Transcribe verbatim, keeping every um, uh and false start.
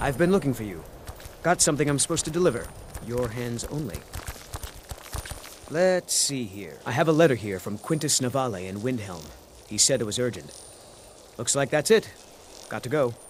I've been looking for you. Got something I'm supposed to deliver. Your hands only. Let's see here. I have a letter here from Quintus Navale in Windhelm. He said it was urgent. Looks like that's it. Got to go.